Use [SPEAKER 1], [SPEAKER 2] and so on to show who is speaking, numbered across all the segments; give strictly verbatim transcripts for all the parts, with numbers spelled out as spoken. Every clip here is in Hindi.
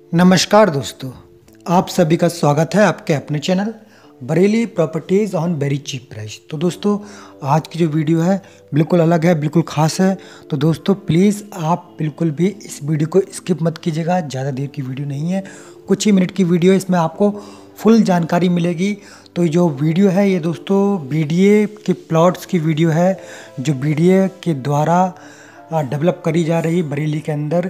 [SPEAKER 1] नमस्कार दोस्तों, आप सभी का स्वागत है आपके अपने channel Bareilly properties on very cheap price. तो दोस्तों, आज की जो वीडियो है बिल्कुल अलग है, बिल्कुल ख़ास है। तो दोस्तों प्लीज़ आप बिल्कुल भी इस वीडियो को स्किप मत कीजिएगा। ज़्यादा देर की वीडियो नहीं है, कुछ ही मिनट की वीडियो है, इसमें आपको फुल जानकारी मिलेगी। तो जो वीडियो है ये दोस्तों बीडीए के प्लॉट्स की वीडियो है, जो बीडीए के द्वारा डेवलप करी जा रही बरेली के अंदर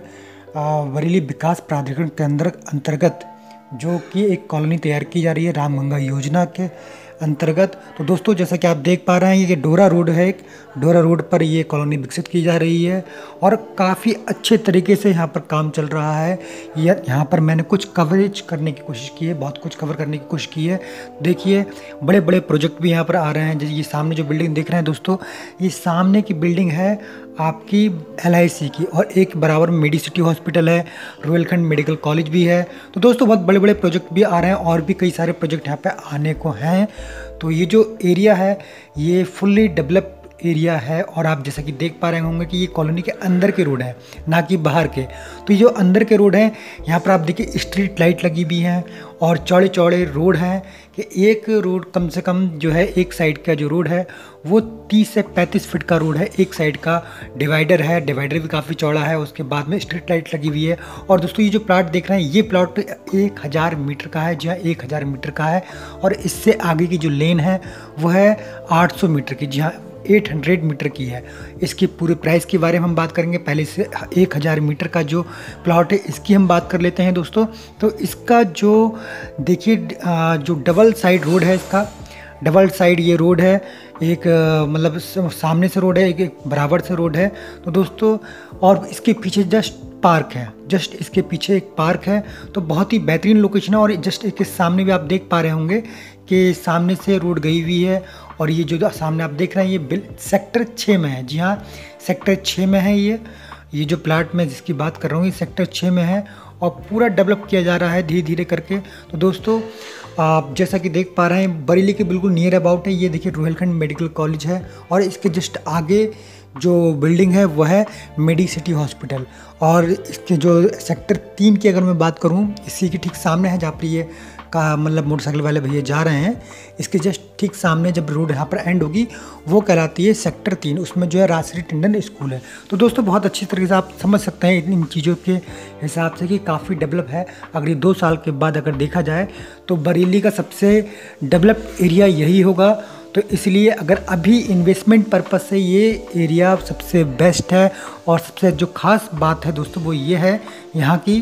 [SPEAKER 1] बरेली विकास प्राधिकरण के अंदर अंतर्गत जो कि एक कॉलोनी तैयार की जा रही है रामगंगा योजना के अंतर्गत। तो दोस्तों, जैसा कि आप देख पा रहे हैं, ये डोरा रोड है। एक डोरा रोड पर ये कॉलोनी विकसित की जा रही है और काफ़ी अच्छे तरीके से यहाँ पर काम चल रहा है। यह यहाँ पर मैंने कुछ कवरेज करने की कोशिश की है, बहुत कुछ कवर करने की कोशिश की है। देखिए, बड़े बड़े प्रोजेक्ट भी यहाँ पर आ रहे हैं। जैसे ये सामने जो बिल्डिंग देख रहे हैं दोस्तों, ये सामने की बिल्डिंग है आपकी एल आई सी की, और एक बराबर में मेडिसिटी हॉस्पिटल है, रोहिलखंड मेडिकल कॉलेज भी है। तो दोस्तों, बहुत बड़े बड़े प्रोजेक्ट भी आ रहे हैं और भी कई सारे प्रोजेक्ट यहाँ पे आने को हैं। तो ये जो एरिया है ये फुल्ली डेवलप एरिया है, और आप जैसा कि देख पा रहे होंगे कि ये कॉलोनी के अंदर के रोड है, ना कि बाहर के। तो ये जो अंदर के रोड हैं, यहाँ पर आप देखिए स्ट्रीट लाइट लगी हुई हैं और चौड़े चौड़े रोड हैं कि एक रोड कम से कम जो है, एक साइड का जो रोड है वो तीस से पैंतीस फीट का रोड है। एक साइड का डिवाइडर है, डिवाइडर भी काफ़ी चौड़ा है, उसके बाद में स्ट्रीट लाइट लगी हुई है। और दोस्तों, ये जो प्लॉट देख रहे हैं ये प्लॉट एक हज़ार मीटर का है, जी हाँ, एक हज़ार मीटर का है। और इससे आगे की जो लेन है वो है आठ सौ मीटर की, जी हाँ, आठ सौ मीटर की है। इसकी पूरे प्राइस के बारे में हम बात करेंगे। पहले से एक हज़ार मीटर का जो प्लॉट है इसकी हम बात कर लेते हैं दोस्तों। तो इसका जो देखिए, जो डबल साइड रोड है, इसका डबल साइड ये रोड है, एक मतलब सामने से रोड है, एक, एक बराबर से रोड है। तो दोस्तों, और इसके पीछे जस्ट पार्क है, जस्ट इसके पीछे एक पार्क है। तो बहुत ही बेहतरीन लोकेशन है। और जस्ट इसके सामने भी आप देख पा रहे होंगे कि सामने से रोड गई हुई है। और ये जो सामने आप देख रहे हैं ये सेक्टर छः में है, जी हाँ, सेक्टर छः में है। ये ये जो प्लाट में जिसकी बात कर रहा हूँ ये सेक्टर छः में है और पूरा डेवलप किया जा रहा है धीरे धीरे करके। तो दोस्तों, आप जैसा कि देख पा रहे हैं बरेली के बिल्कुल नियर अबाउट है। ये देखिए रोहिलखंड मेडिकल कॉलेज है, और इसके जस्ट आगे जो बिल्डिंग है वह है मेडिसिटी हॉस्पिटल। और इसके जो सेक्टर तीन की अगर मैं बात करूं, इसी के ठीक सामने है जहाँ पर ये का मतलब मोटरसाइकिल वाले भैया जा रहे हैं, इसके जस्ट ठीक सामने जब रोड यहाँ पर एंड होगी वो कहलाती है सेक्टर तीन। उसमें जो है राजश्री टंडन स्कूल है। तो दोस्तों, बहुत अच्छी तरीके से आप समझ सकते हैं इन चीज़ों के हिसाब से कि काफ़ी डेवलप है। अगर ये दो साल के बाद अगर देखा जाए तो बरेली का सबसे डेवलप एरिया यही होगा। तो इसलिए अगर अभी इन्वेस्टमेंट पर्पज़ से ये एरिया सबसे बेस्ट है। और सबसे जो ख़ास बात है दोस्तों वो ये है यहाँ की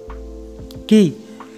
[SPEAKER 1] कि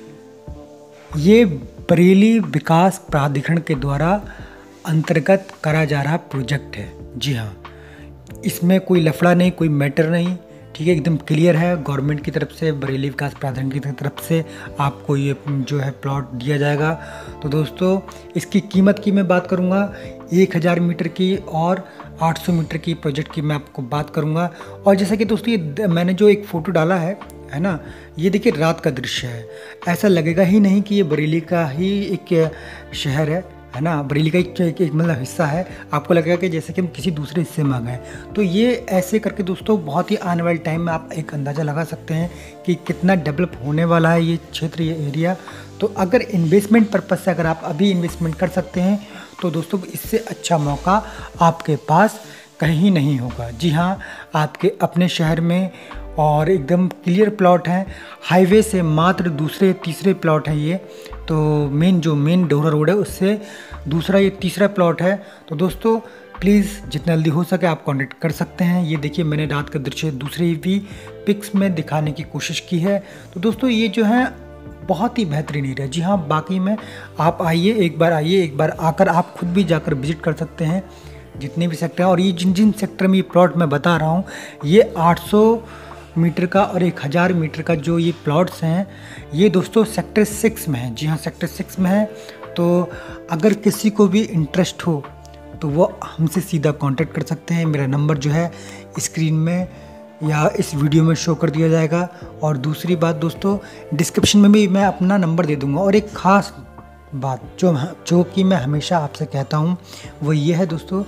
[SPEAKER 1] ये बरेली विकास प्राधिकरण के द्वारा अंतर्गत करा जा रहा प्रोजेक्ट है। जी हाँ, इसमें कोई लफड़ा नहीं, कोई मैटर नहीं, ठीक है, एकदम क्लियर है। गवर्नमेंट की तरफ से, बरेली विकास प्राधिकरण की तरफ से आपको ये जो है प्लॉट दिया जाएगा। तो दोस्तों, इसकी कीमत की मैं बात करूँगा, एक हज़ार मीटर की और आठ सौ मीटर की प्रोजेक्ट की मैं आपको बात करूँगा। और जैसा कि दोस्तों, ये मैंने जो एक फ़ोटो डाला है है ना, ये देखिए रात का दृश्य है। ऐसा लगेगा ही नहीं कि ये बरेली का ही एक शहर है है ना, बरेली का एक, एक, एक मतलब हिस्सा है। आपको लगेगा कि जैसे कि हम किसी दूसरे हिस्से में आ गए। तो ये ऐसे करके दोस्तों बहुत ही आने वाले टाइम में आप एक अंदाज़ा लगा सकते हैं कि कितना डेवलप होने वाला है ये क्षेत्र, ये एरिया। तो अगर इन्वेस्टमेंट पर्पज़ से अगर आप अभी इन्वेस्टमेंट कर सकते हैं तो दोस्तों इससे अच्छा मौका आपके पास कहीं नहीं होगा। जी हाँ, आपके अपने शहर में, और एकदम क्लियर प्लॉट हैं, हाईवे से मात्र दूसरे तीसरे प्लॉट हैं ये। तो मेन जो मेन डोरा रोड है उससे दूसरा ये तीसरा प्लॉट है। तो दोस्तों, प्लीज़ जितना जल्दी हो सके आप कांटेक्ट कर सकते हैं। ये देखिए, मैंने रात का दृश्य दूसरे भी पिक्स में दिखाने की कोशिश की है। तो दोस्तों, ये जो है बहुत ही बेहतरीन एरिया। जी हाँ, बाकी में आप आइए, एक बार आइए, एक बार आकर आप खुद भी जाकर विजिट कर सकते हैं जितने भी सेक्टर हैं। और ये जिन जिन सेक्टर में ये प्लॉट मैं बता रहा हूँ, ये आठ सौ मीटर का और एक हज़ार मीटर का जो ये प्लॉट्स हैं ये दोस्तों सेक्टर सिक्स में है। जी हाँ, सेक्टर सिक्स में है। तो अगर किसी को भी इंटरेस्ट हो तो वो हमसे सीधा कांटेक्ट कर सकते हैं। मेरा नंबर जो है स्क्रीन में या इस वीडियो में शो कर दिया जाएगा। और दूसरी बात दोस्तों, डिस्क्रिप्शन में भी मैं अपना नंबर दे दूँगा। और एक ख़ास बात जो जो कि मैं हमेशा आपसे कहता हूँ वो ये है दोस्तों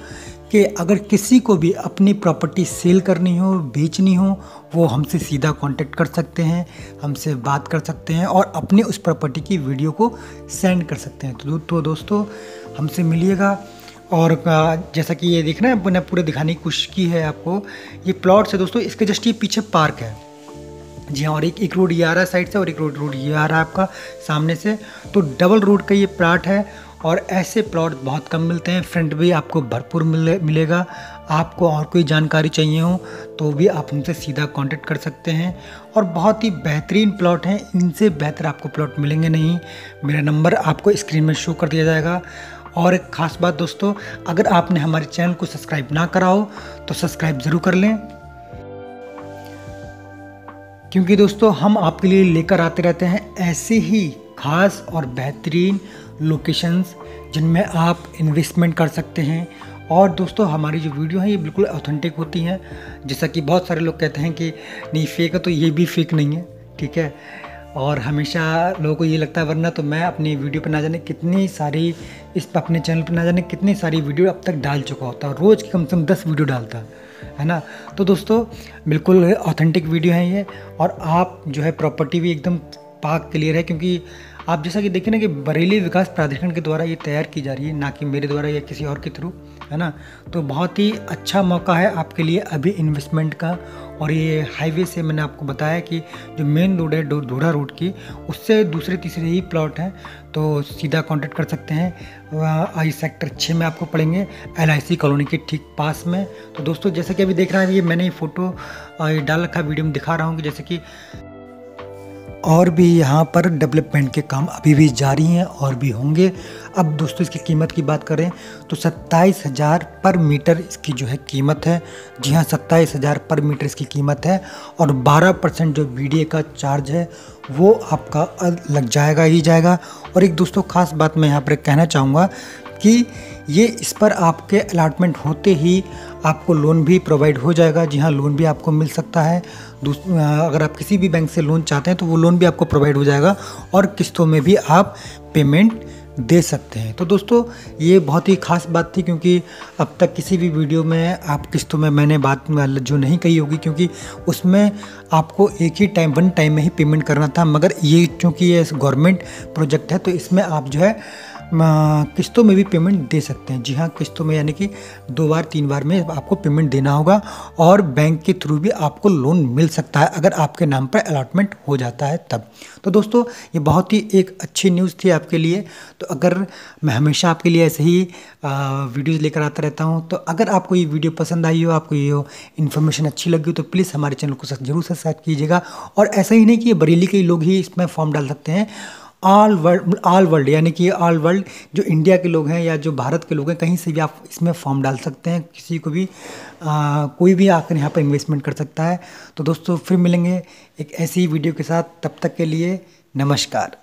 [SPEAKER 1] कि अगर किसी को भी अपनी प्रॉपर्टी सेल करनी हो, बेचनी हो, वो हमसे सीधा कांटेक्ट कर सकते हैं, हमसे बात कर सकते हैं और अपनी उस प्रॉपर्टी की वीडियो को सेंड कर सकते हैं। तो, तो दोस्तों हमसे मिलिएगा। और जैसा कि ये देखना है, मैंने पूरे दिखाने की कोशिश की है आपको। ये प्लॉट्स है दोस्तों, इसके जस्ट ये पीछे पार्क है जी हाँ, और एक एक रोड ये आ रहा है साइड से और एक रोड रोड ये आ रहा है आपका सामने से। तो डबल रोड का ये प्लॉट है और ऐसे प्लॉट बहुत कम मिलते हैं। फ्रंट भी आपको भरपूर मिले मिलेगा। आपको और कोई जानकारी चाहिए हो तो भी आप हमसे सीधा कांटेक्ट कर सकते हैं और बहुत ही बेहतरीन प्लॉट हैं। इनसे बेहतर आपको प्लॉट मिलेंगे नहीं। मेरा नंबर आपको स्क्रीन में शो कर दिया जाएगा। और एक ख़ास बात दोस्तों, अगर आपने हमारे चैनल को सब्सक्राइब ना करा हो तो सब्सक्राइब ज़रूर कर लें, क्योंकि दोस्तों हम आपके लिए लेकर आते रहते हैं ऐसे ही खास और बेहतरीन लोकेशंस जिनमें आप इन्वेस्टमेंट कर सकते हैं। और दोस्तों हमारी जो वीडियो है ये बिल्कुल ऑथेंटिक होती हैं। जैसा कि बहुत सारे लोग कहते हैं कि नहीं फेक है, तो ये भी फेक नहीं है, ठीक है। और हमेशा लोगों को ये लगता है, वरना तो मैं अपनी वीडियो पर ना जाने कितनी सारी इस पर अपने चैनल पर ना जाने कितनी सारी वीडियो अब तक डाल चुका होता है। रोज़ की कम से कम दस वीडियो डालता है ना। तो दोस्तों बिल्कुल ऑथेंटिक वीडियो है ये। और आप जो है प्रॉपर्टी भी एकदम पाक क्लियर है, क्योंकि आप जैसा कि देखिए ना कि बरेली विकास प्राधिकरण के द्वारा ये तैयार की जा रही है, ना कि मेरे द्वारा या किसी और के थ्रू, है ना। तो बहुत ही अच्छा मौका है आपके लिए अभी इन्वेस्टमेंट का। और ये हाईवे से मैंने आपको बताया कि जो मेन रोड है डोडा रोड की, उससे दूसरे तीसरे ही प्लॉट हैं, तो सीधा कांटेक्ट कर सकते हैं। आई सेक्टर छः में आपको पड़ेंगे, एल आई सी कॉलोनी के ठीक पास में। तो दोस्तों जैसे कि अभी देख रहे हैं, ये मैंने ये फ़ोटो डाल रखा, वीडियो में दिखा रहा हूँ कि जैसे कि और भी यहाँ पर डेवलपमेंट के काम अभी भी जारी हैं और भी होंगे। अब दोस्तों इसकी कीमत की बात करें तो सत्ताईस हज़ार पर मीटर इसकी जो है कीमत है। जी हाँ, सत्ताईस हज़ार पर मीटर इसकी कीमत है। और बारह परसेंट जो बी डी ए का चार्ज है वो आपका लग जाएगा ही जाएगा। और एक दोस्तों ख़ास बात मैं यहाँ पर कहना चाहूँगा कि ये इस पर आपके अलॉटमेंट होते ही आपको लोन भी प्रोवाइड हो जाएगा। जी हाँ, लोन भी आपको मिल सकता है। अगर आप किसी भी बैंक से लोन चाहते हैं तो वो लोन भी आपको प्रोवाइड हो जाएगा और किस्तों में भी आप पेमेंट दे सकते हैं। तो दोस्तों ये बहुत ही ख़ास बात थी, क्योंकि अब तक किसी भी वीडियो में आप किस्तों में मैंने बात जो नहीं कही होगी, क्योंकि उसमें आपको एक ही टाइम वन टाइम में ही पेमेंट करना था। मगर ये चूँकि ये गवर्नमेंट प्रोजेक्ट है तो इसमें आप जो है किस्तों में भी पेमेंट दे सकते हैं। जी हाँ, किस्तों में, यानी कि दो बार तीन बार में आपको पेमेंट देना होगा और बैंक के थ्रू भी आपको लोन मिल सकता है अगर आपके नाम पर अलॉटमेंट हो जाता है तब। तो दोस्तों ये बहुत ही एक अच्छी न्यूज़ थी आपके लिए। तो अगर मैं हमेशा आपके लिए ऐसे ही वीडियोज़ लेकर आता रहता हूँ, तो अगर आपको ये वीडियो पसंद आई हो, आपको ये इन्फॉर्मेशन अच्छी लगी हो, तो प्लीज़ हमारे चैनल को जरूर सब्सक्राइब कीजिएगा। और ऐसा ही नहीं कि बरेली के लोग ही इसमें फॉर्म डाल सकते हैं, ऑल वर्ल्ड ऑल वर्ल्ड यानी कि ऑल वर्ल्ड जो इंडिया के लोग हैं या जो भारत के लोग हैं, कहीं से भी आप इसमें फॉर्म डाल सकते हैं। किसी को भी आ, कोई भी आकर यहाँ पर इन्वेस्टमेंट कर सकता है। तो दोस्तों फिर मिलेंगे एक ऐसी वीडियो के साथ, तब तक के लिए नमस्कार।